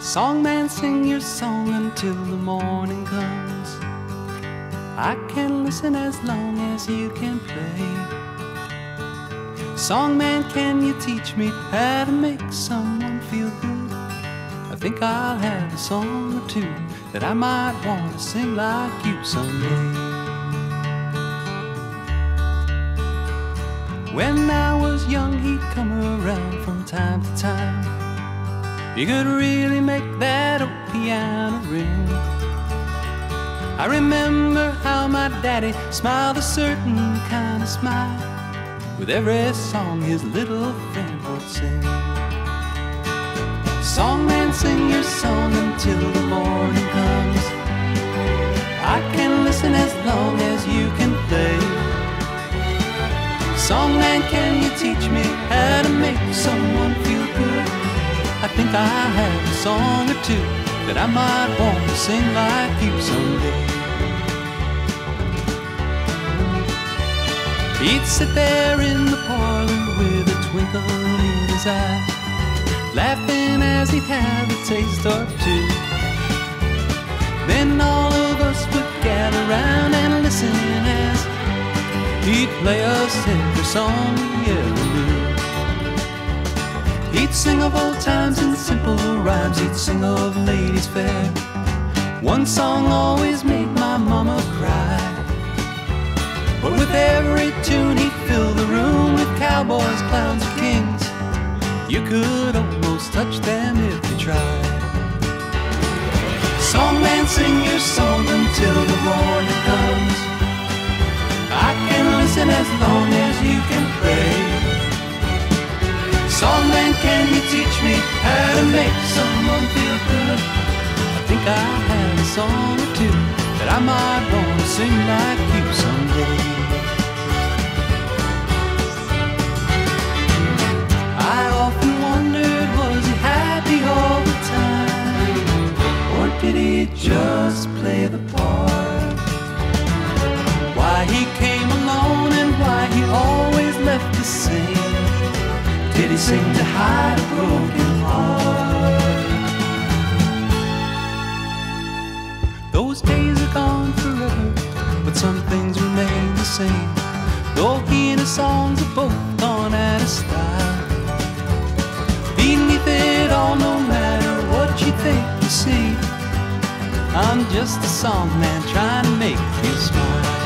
Songman, sing your song until the morning comes. I can listen as long as you can play. Songman, can you teach me how to make someone feel good? I think I'll have a song or two that I might want to sing like you someday. When I was young, he'd come around from time to time. You could really make that old piano ring. I remember how my daddy smiled a certain kind of smile with every song his little friend would sing. Songman, sing your song until the morning comes. I can listen as long as you can play. Songman, can you teach me how to make someone feel good? I think I have a song or two that I might want to sing like you someday. He'd sit there in the parlor with a twinkle in his eye, laughing as he'd have a taste or two. Then all of us would gather round and listen as he'd play us every song we ever knew. He'd sing of old times in simple rhymes, he'd sing of ladies fair. One song always made my mama cry, but with every tune he'd fill the room with cowboys, clowns, and kings. You could almost touch them if you tried. Songman, sing your song until the morning comes. I can listen as long as you can pray. Songman, can you teach me how to make someone feel good? I think I have a song or two that I might want to sing like you someday. I often wondered, was he happy all the time? Or did he just play the part? Why he came alone and why he always left the same? Did he sing to hide a broken heart? Those days are gone forever, but some things remain the same. Though he and his songs are both gone out of style, beneath it all, no matter what you think you see, I'm just a songman trying to make you smile.